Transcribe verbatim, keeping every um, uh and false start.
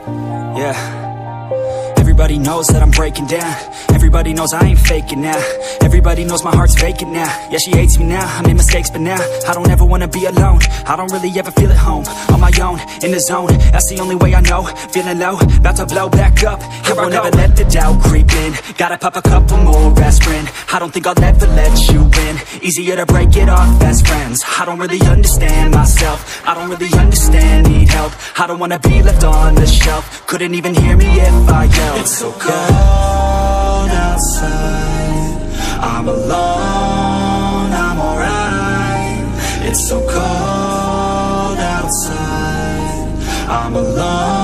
Yeah. Everybody knows that I'm breaking down. Everybody knows I ain't faking now. Everybody knows my heart's vacant now. Yeah, she hates me now, I made mistakes but now I don't ever wanna be alone. I don't really ever feel at home. On my own, in the zone, that's the only way I know. Feeling low, about to blow back up. Here I won't ever let the doubt creep in. Gotta pop a couple more aspirin. I don't think I'll ever let you in. Easier to break it off best friends. I don't really understand myself. I don't really understand, need help. I don't wanna be left on the shelf. Couldn't even hear me if I yelled. It's so cold outside, I'm alone, I'm alright. It's so cold outside, I'm alone.